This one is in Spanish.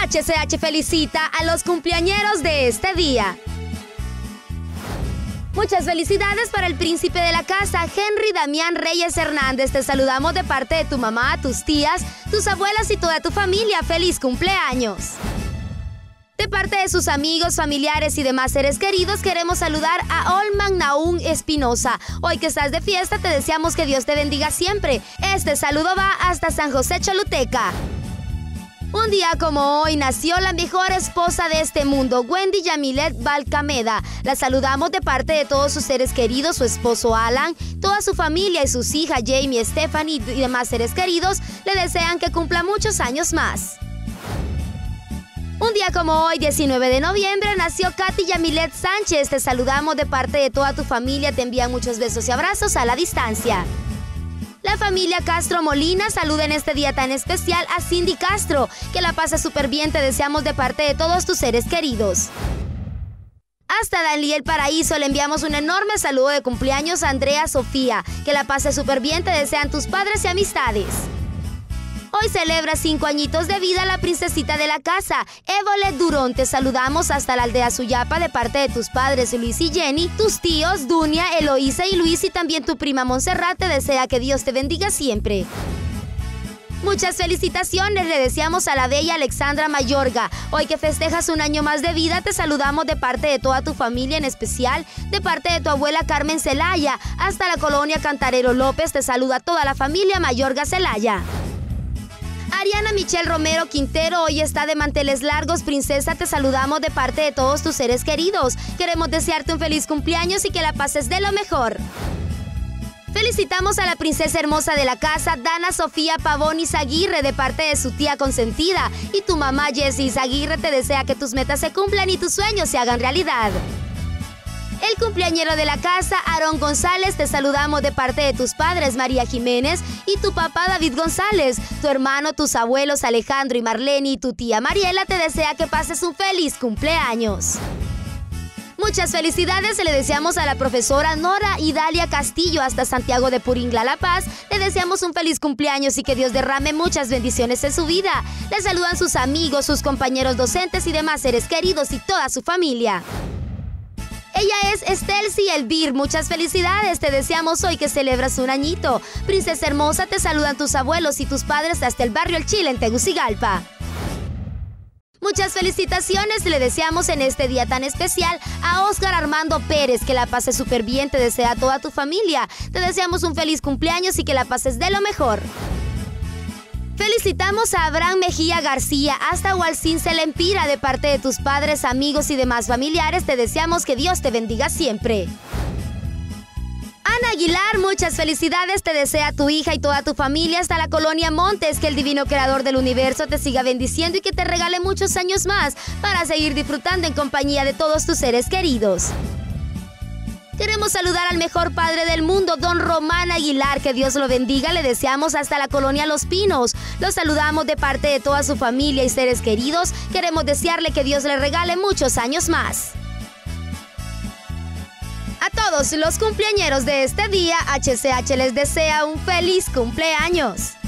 HCH felicita a los cumpleañeros de este día. Muchas felicidades para el príncipe de la casa, Henry Damián Reyes Hernández. Te saludamos de parte de tu mamá, tus tías, tus abuelas y toda tu familia. ¡Feliz cumpleaños! De parte de sus amigos, familiares y demás seres queridos, queremos saludar a Olman Naún Espinosa. Hoy que estás de fiesta, te deseamos que Dios te bendiga siempre. Este saludo va hasta San José Choluteca. Un día como hoy nació la mejor esposa de este mundo, Wendy Yamilet Valcameda. La saludamos de parte de todos sus seres queridos, su esposo Alan, toda su familia y sus hijas Jamie, Stephanie y demás seres queridos le desean que cumpla muchos años más. Un día como hoy, 19 de noviembre, nació Katy Yamilet Sánchez. Te saludamos de parte de toda tu familia, te envían muchos besos y abrazos a la distancia. La familia Castro Molina saluda en este día tan especial a Cindy Castro. Que la pase súper bien, te deseamos de parte de todos tus seres queridos. Hasta Daniel Paraíso le enviamos un enorme saludo de cumpleaños a Andrea Sofía. Que la pase súper bien, te desean tus padres y amistades. Hoy celebra 5 añitos de vida la princesita de la casa, Évole Durón. Te saludamos hasta la aldea Suyapa de parte de tus padres Luis y Jenny, tus tíos Dunia, Eloísa y Luis y también tu prima Montserrat. Te desea que Dios te bendiga siempre. Muchas felicitaciones le deseamos a la bella Alexandra Mayorga. Hoy que festejas un año más de vida, te saludamos de parte de toda tu familia, en especial de parte de tu abuela Carmen Celaya. Hasta la colonia Cantarero López te saluda toda la familia Mayorga Celaya. Ariana Michelle Romero Quintero hoy está de manteles largos. Princesa, te saludamos de parte de todos tus seres queridos. Queremos desearte un feliz cumpleaños y que la pases de lo mejor. Felicitamos a la princesa hermosa de la casa, Dana Sofía Pavón Izaguirre, de parte de su tía consentida. Y tu mamá Jessie Izaguirre te desea que tus metas se cumplan y tus sueños se hagan realidad. El cumpleañero de la casa, Aarón González, te saludamos de parte de tus padres, María Jiménez, y tu papá, David González. Tu hermano, tus abuelos, Alejandro y Marlene, y tu tía Mariela te desea que pases un feliz cumpleaños. Muchas felicidades le deseamos a la profesora Nora Idalia Castillo hasta Santiago de Puringla, La Paz. Le deseamos un feliz cumpleaños y que Dios derrame muchas bendiciones en su vida. Le saludan sus amigos, sus compañeros docentes y demás seres queridos y toda su familia. Ella es Estelsi Elvir. Muchas felicidades, te deseamos hoy que celebras un añito. Princesa hermosa, te saludan tus abuelos y tus padres hasta el barrio El Chile en Tegucigalpa. Muchas felicitaciones le deseamos en este día tan especial a Oscar Armando Pérez. Que la pases súper bien, te desea toda tu familia. Te deseamos un feliz cumpleaños y que la pases de lo mejor. Felicitamos a Abraham Mejía García hasta Hualcín Selempira de parte de tus padres, amigos y demás familiares. Te deseamos que Dios te bendiga siempre. Ana Aguilar, muchas felicidades te desea tu hija y toda tu familia hasta la colonia Montes. Que el divino creador del universo te siga bendiciendo y que te regale muchos años más para seguir disfrutando en compañía de todos tus seres queridos. Queremos saludar al mejor padre del mundo, don Román Aguilar. Que Dios lo bendiga. Le deseamos hasta la colonia Los Pinos. Los saludamos de parte de toda su familia y seres queridos. Queremos desearle que Dios le regale muchos años más. A todos los cumpleañeros de este día, HCH les desea un feliz cumpleaños.